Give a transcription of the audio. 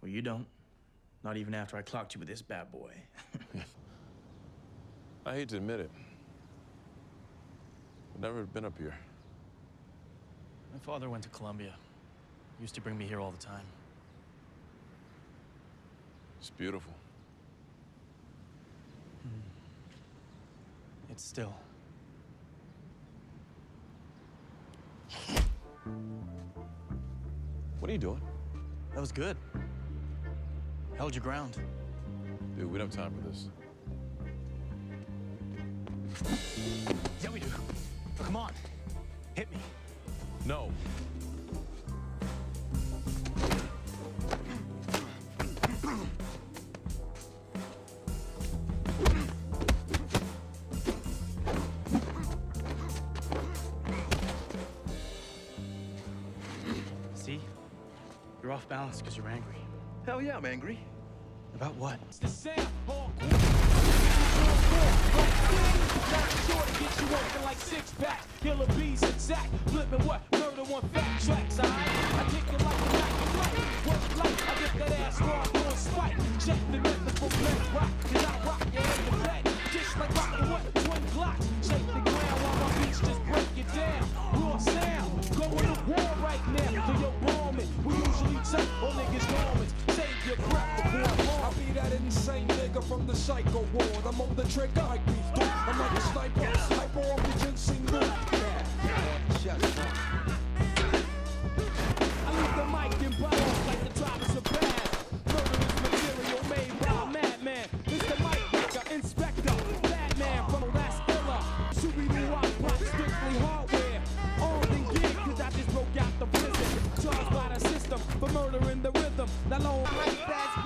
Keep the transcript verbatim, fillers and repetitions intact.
Well, you don't. Not even after I clocked you with this bad boy. I hate to admit it. I've never been up here. My father went to Colombia. He used to bring me here all the time. It's beautiful. Hmm. It's still. What are you doing? That was good. Held your ground. Dude, we don't have time for this. Yeah, we do. Oh, come on. Hit me. No. See? You're off balance because you're angry. Hell yeah, I'm angry. About what? It's the sound. Get you working like six pack, killer bees exact, flipping what? Murder one fat tracks, alright? I kick it like a knock right. Work like I get that ass raw on spike. Check the method for black rock, cause I rock you in the bed. Just like rockin' what? Twin glocks. Shake the ground while my beats just break it down. Raw sound, going to war right now. To your bombing, we usually take all niggas' moments. Save your breath before I bomb. I be that insane nigga from the psycho ward. I'm on the trigger like beef. I'm like a sniper, hyper on the ginseng root. I leave the mic and bite off like the drivers of bad. Murderous material made by a madman. Mister Mike Baker, Inspector, Batman from the last era. Scooby-Doo, I pop strictly hardware. Armed and geared, cause I just broke out the prison. Charged by the system for murdering the rhythm. Not long like that's